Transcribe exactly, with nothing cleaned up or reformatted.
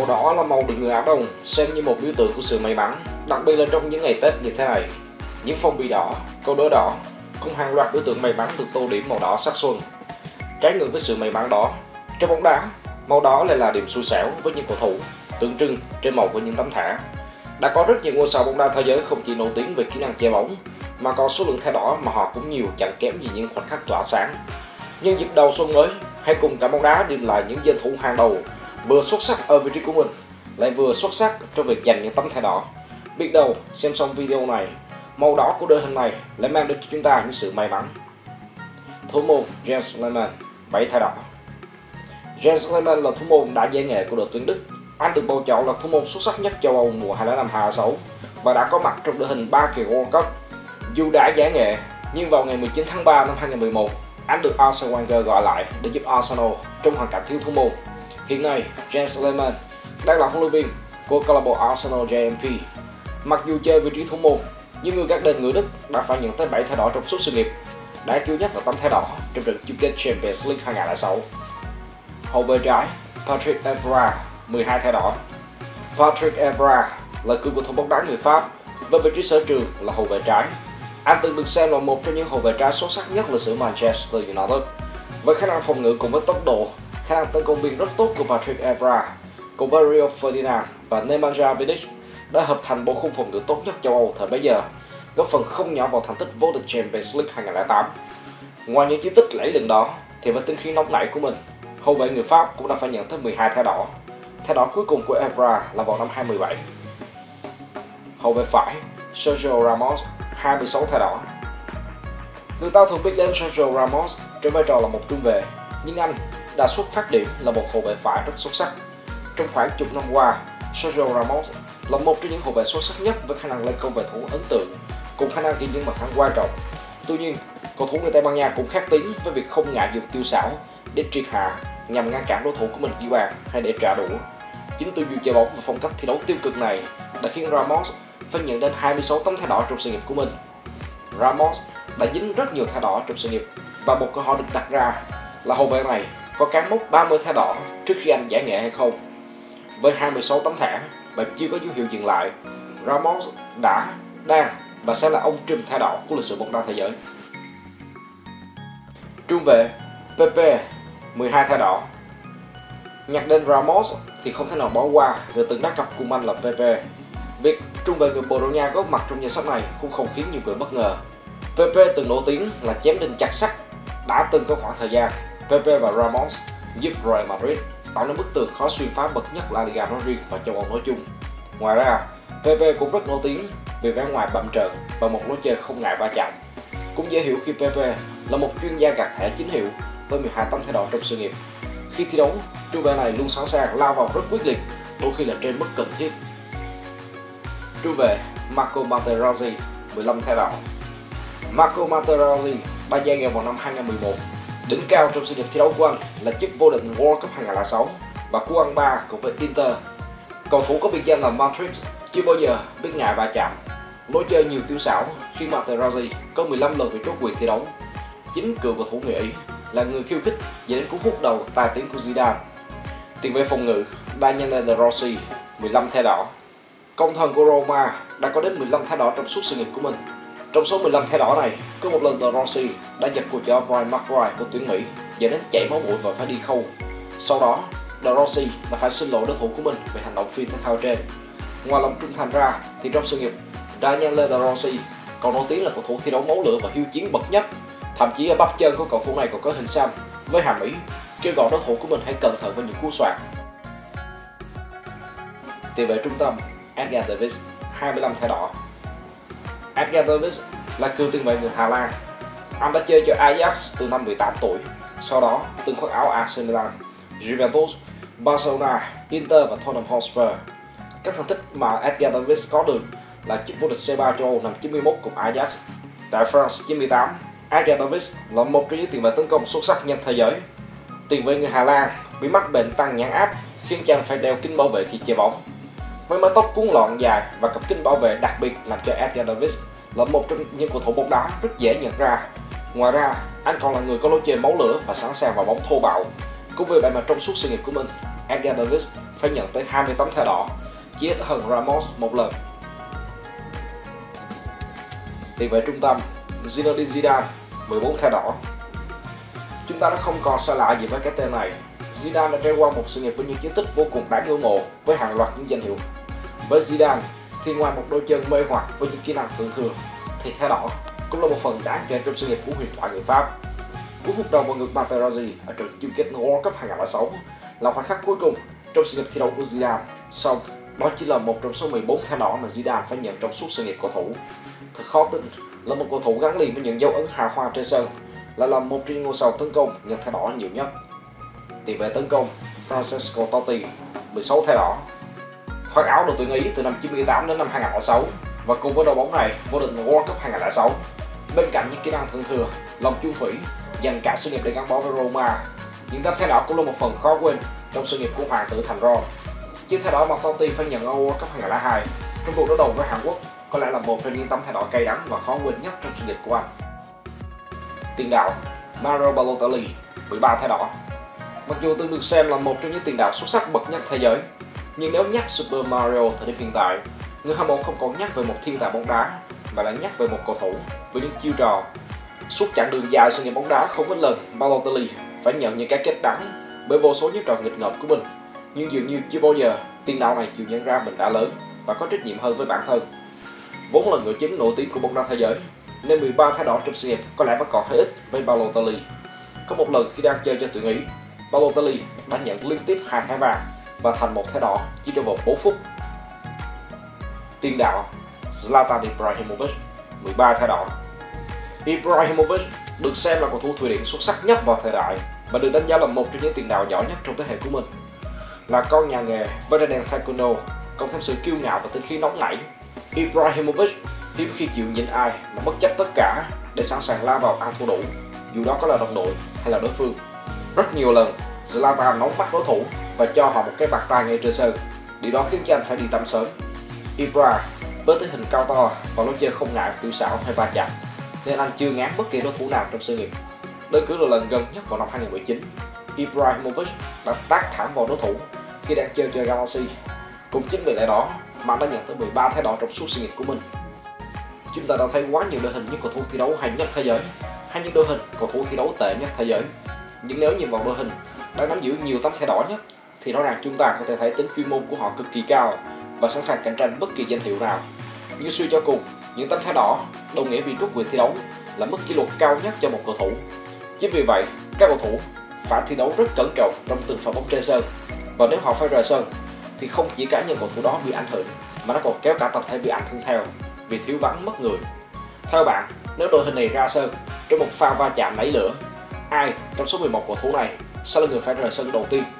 đỏ là màu được người Á Đông xem như một biểu tượng của sự may mắn, đặc biệt là trong những ngày Tết như thế này. Những phong bì đỏ, câu đối đỏ cùng hàng loạt biểu tượng may mắn được tô điểm màu đỏ sắc xuân. Trái ngược với sự may mắn đó, trong bóng đá, màu đỏ lại là điểm xui xẻo với những cầu thủ, tượng trưng trên màu của những tấm thẻ. Đã có rất nhiều ngôi sao bóng đá thế giới không chỉ nổi tiếng về kỹ năng che bóng, mà còn số lượng thẻ đỏ mà họ cũng nhiều chẳng kém gì những khoảnh khắc tỏa sáng. Nhân dịp đầu xuân mới, hãy cùng cả bóng đá điểm lại những danh thủ hàng đầu, vừa xuất sắc ở vị trí của mình, lại vừa xuất sắc trong việc giành những tấm thẻ đỏ. Biết đâu, xem xong video này, màu đỏ của đội hình này lại mang đến cho chúng ta những sự may mắn. Thủ môn Jens Lehmann, bảy thẻ đỏ. Jens Lehmann là thủ môn đã giải nghệ của đội tuyển Đức. Anh được bầu chọn là thủ môn xuất sắc nhất châu Âu mùa hai không năm hai sáu và đã có mặt trong đội hình ba kỳ World Cup. Dù đã giải nghệ, nhưng vào ngày mười chín tháng ba năm hai không một một, anh được Arsene Wenger gọi lại để giúp Arsenal trong hoàn cảnh thiếu thủ môn. Hiện nay, Jens Lehmann đang là huấn luyện viên của câu lạc bộ Arsenal J M P. Mặc dù chơi vị trí thủ môn, nhưng người gác đền người Đức đã phải nhận tới bảy thẻ đỏ trong suốt sự nghiệp. Đáng chú nhất là tấm thẻ đỏ trong trận chung kết Champions League hai không không sáu. Hậu vệ trái Patrick Evra, mười hai thẻ đỏ. Patrick Evra là cựu cầu thủ bóng đá người Pháp với vị trí sở trường là hậu vệ trái. Anh từng được xem là một trong những hậu vệ trái xuất sắc nhất lịch sử Manchester United. Với khả năng phòng ngự cùng với tốc độ, khả năng tấn công biên rất tốt của Patrick Evra, cùng với Rio Ferdinand và Nemanja Vidic đã hợp thành bộ khung phòng ngự tốt nhất châu Âu thời bấy giờ, góp phần không nhỏ vào thành tích vô địch Champions League hai không không tám. Ngoài những chiến tích lẫy lừng đó, thì với tính khí nóng nảy của mình, hậu vệ người Pháp cũng đã phải nhận tới mười hai thẻ đỏ. Thẻ đỏ cuối cùng của Evra là vào năm hai không một bảy. Hậu vệ phải Sergio Ramos, hai mươi sáu thẻ đỏ. Người ta thường biết đến Sergio Ramos trên vai trò là một trung vệ, nhưng anh đã xuất phát điểm là một hậu vệ phải rất xuất sắc. Trong khoảng chục năm qua, Sergio Ramos là một trong những hậu vệ xuất sắc nhất với khả năng lên công về thủ ấn tượng, cùng khả năng ghi những bàn thắng quan trọng. Tuy nhiên, cầu thủ người Tây Ban Nha cũng khác tiếng với việc không ngại dùng tiêu xảo để triệt hạ nhằm ngăn cản đối thủ của mình ghi bàn hay để trả đũa. Chính tư duy chơi bóng và phong cách thi đấu tiêu cực này đã khiến Ramos phải nhận đến hai mươi sáu tấm thẻ đỏ trong sự nghiệp của mình. Ramos đã dính rất nhiều thẻ đỏ trong sự nghiệp và một câu hỏi được đặt ra là hậu vệ này có cán mốc ba mươi thẻ đỏ trước khi anh giải nghệ hay không. Với hai mươi sáu tấm thẻ và chưa có dấu hiệu dừng lại, Ramos đã, đang và sẽ là ông trùm thẻ đỏ của lịch sử bóng đá thế giới. Trung vệ Pepe, mười hai thẻ đỏ. Nhắc đến Ramos thì không thể nào bỏ qua người từng đá cặp cùng anh là Pepe. Việc trung vệ người Bồ Đào Nha góp mặt trong danh sách này cũng không khiến nhiều người bất ngờ. Pepe từng nổi tiếng là chém đinh chặt sắt. Đã từng có khoảng thời gian, Pepe và Ramos giúp Real Madrid tạo nên bức tường khó xuyên phá bậc nhất La Liga nói riêng và châu Âu nói chung. Ngoài ra, Pepe cũng rất nổi tiếng vì vẻ ngoài bặm trợn và một lối chơi không ngại va chạm. Cũng dễ hiểu khi Pepe là một chuyên gia gạt thẻ chính hiệu với mười hai tấm thẻ đỏ trong sự nghiệp. Khi thi đấu, trung vệ này luôn sẵn sàng lao vào rất quyết liệt, đôi khi là trên mức cần thiết. Trung vệ Marco Materazzi, mười lăm thẻ đỏ. Marco Materazzi đã giải nghệ vào năm hai không một một. Đỉnh cao trong sự nghiệp thi đấu của anh là chức vô địch World Cup hai không không sáu và cú ăn ba cùng với Inter. Cầu thủ có biệt danh là Matrix chưa bao giờ biết ngại va chạm. Lối chơi nhiều tiêu xảo khi Materazzi có mười lăm lần bị trốt quyền thi đấu. Chính cựu cầu thủ người Ý là người khiêu khích dẫn đến cú hút đầu tài tiếng của Zidane. Tiền vệ phòng ngự Daniele De Rossi, mười lăm thẻ đỏ. Công thần của Roma đã có đến mười lăm thẻ đỏ trong suốt sự nghiệp của mình. Trong số mười lăm thẻ đỏ này, có một lần De Rossi đã giật của cho Brian Maguire của tuyển Mỹ dẫn đến chảy máu mũi và phải đi khâu. Sau đó, De Rossi đã phải xin lỗi đối thủ của mình về hành động phi thể thao trên. Ngoài lòng trung thành ra, thì trong sự nghiệp, Daniele De Rossi còn nổi tiếng là cầu thủ thi đấu máu lửa và hiếu chiến bậc nhất. Thậm chí ở bắp chân của cầu thủ này còn có hình xăm với hàm ý kêu gọi đối thủ của mình hãy cẩn thận với những cú soạt. Tiền vệ trung tâm Edgar Davids, hai mươi lăm thẻ đỏ. Edgar Davids là cựu tiền vệ người Hà Lan. Anh đã chơi cho Ajax từ năm mười tám tuổi, sau đó từng khoác áo a xê Milan, Juventus, Barcelona, Inter và Tottenham Hotspur. Các thành tích mà Edgar Davids có được là chức vô địch xê ba châu Âu năm chín mươi mốt cùng Ajax. Tại France chín mươi tám, Edgar Davids là một trong những tiền vệ tấn công xuất sắc nhất thế giới. Tiền vệ người Hà Lan bị mắc bệnh tăng nhãn áp khiến chàng phải đeo kính bảo vệ khi chơi bóng. Với mái tóc cuốn lọn dài và cặp kính bảo vệ đặc biệt làm cho Edgar Davids là một trong những cầu thủ bóng đá rất dễ nhận ra. Ngoài ra, anh còn là người có lối chơi máu lửa và sẵn sàng vào bóng thô bạo. Cũng vì vậy mà trong suốt sự nghiệp của mình, Edgar Davids phải nhận tới hai mươi tấm thẻ đỏ, chỉ ít hơn Ramos một lần. Tiền vệ trung tâm Zinedine Zidane mười bốn thẻ đỏ. Chúng ta đã không còn xa lạ gì với cái tên này. Zidane đã trải qua một sự nghiệp với những chiến tích vô cùng đáng ngưỡng mộ với hàng loạt những danh hiệu. Với Zidane thì ngoài một đôi chân mê hoặc với những kỹ năng thượng thừa thì thẻ đỏ cũng là một phần đáng kể trong sự nghiệp của huyền thoại người Pháp. Cú húc đầu vào ngực Materazzi ở trận chung kết World Cup hai không không sáu là khoảnh khắc cuối cùng trong sự nghiệp thi đấu của Zidane. Song đó chỉ là một trong số mười bốn thẻ đỏ mà Zidane phải nhận trong suốt sự nghiệp cầu thủ. Thật khó tin là một cầu thủ gắn liền với những dấu ấn hào hoa trên sân lại là một trong những ngôi sao tấn công nhận thẻ đỏ nhiều nhất. Tiền vệ tấn công Francesco Totti mười sáu thẻ đỏ. Khoác áo đội tuyển Ý từ năm chín mươi tám đến năm hai không không sáu và cùng với đội bóng này vô địch World Cup hai không không sáu. Bên cạnh những kỹ năng thượng thừa, lòng chung thủy dành cả sự nghiệp để gắn bó với Roma, những tấm thẻ đỏ cũng là một phần khó quên trong sự nghiệp của hoàng tử thành Ron. Chiếc thẻ đỏ mà Totti phải nhận ở World Cup hai không không hai trong cuộc đối đầu với Hàn Quốc có lẽ là một trong những tấm thẻ đỏ cay đắng và khó quên nhất trong sự nghiệp của anh. Tiền đạo Mario Balotelli mười ba thẻ đỏ. Mặc dù từng được xem là một trong những tiền đạo xuất sắc bậc nhất thế giới, nhưng nếu nhắc Super Mario thời điểm hiện tại, người hâm mộ không còn nhắc về một thiên tài bóng đá mà lại nhắc về một cầu thủ với những chiêu trò. Suốt chặng đường dài sự nghiệp bóng đá không ít lần Balotelli phải nhận những cái kết đắng bởi vô số những trò nghịch ngợm của mình, nhưng dường như chưa bao giờ tiền đạo này chịu nhận ra mình đã lớn và có trách nhiệm hơn với bản thân. Vốn là người chứng nổi tiếng của bóng đá thế giới, nên mười ba thẻ đỏ trong sự nghiệp có lẽ vẫn còn hơi ít với Balotelli. Có một lần khi đang chơi cho tuyển Ý, Balotelli đã nhận liên tiếp hai thẻ vàng và thành một thẻ đỏ chỉ trong vòng bốn phút. Tiền đạo Zlatan Ibrahimovic mười ba thẻ đỏ. Ibrahimovic được xem là cầu thủ Thụy Điển xuất sắc nhất vào thời đại và được đánh giá là một trong những tiền đạo giỏi nhất trong thế hệ của mình. Là con nhà nghề với đai đen taekwondo, cộng thêm sự kiêu ngạo và tính khí nóng nảy, Ibrahimovic hiếm khi chịu nhịn ai mà bất chấp tất cả để sẵn sàng la vào ăn thua đủ, dù đó có là đồng đội hay là đối phương. Rất nhiều lần Zlatan nóng mắt đối thủ và cho họ một cái bạt tai ngay trên sân, điều đó khiến cho anh phải đi tắm sớm. Ibra với thể hình cao to và lối chơi không ngại tiểu xảo hay va chạm, nên anh chưa ngán bất kỳ đối thủ nào trong sự nghiệp. Đơn cử là lần gần nhất vào năm hai không một chín, Ibrahimovic đã tát thẳng vào đối thủ khi đang chơi chơi Galaxy. Cũng chính vì lẽ đó mà anh đã nhận tới mười ba thẻ đỏ trong suốt sự nghiệp của mình. Chúng ta đã thấy quá nhiều đội hình những cầu thủ thi đấu hay nhất thế giới, hay những đội hình cầu thủ thi đấu tệ nhất thế giới. Nhưng nếu nhìn vào đội hình đang nắm giữ nhiều tấm thẻ đỏ nhất thì rõ ràng chúng ta có thể thấy tính chuyên môn của họ cực kỳ cao và sẵn sàng cạnh tranh bất kỳ danh hiệu nào. Nhưng suy cho cùng, những tấm thẻ đỏ đồng nghĩa vì rút quyền thi đấu là mức kỷ luật cao nhất cho một cầu thủ. Chính vì vậy, các cầu thủ phải thi đấu rất cẩn trọng trong từng pha bóng trên sân, và nếu họ phải rời sân thì không chỉ cá nhân cầu thủ đó bị ảnh hưởng mà nó còn kéo cả tập thể bị ảnh hưởng theo vì thiếu vắng mất người. Theo bạn, nếu đội hình này ra sân trong một pha va chạm nảy lửa, ai trong số mười một cầu thủ này sẽ là người phải rời sân đầu tiên?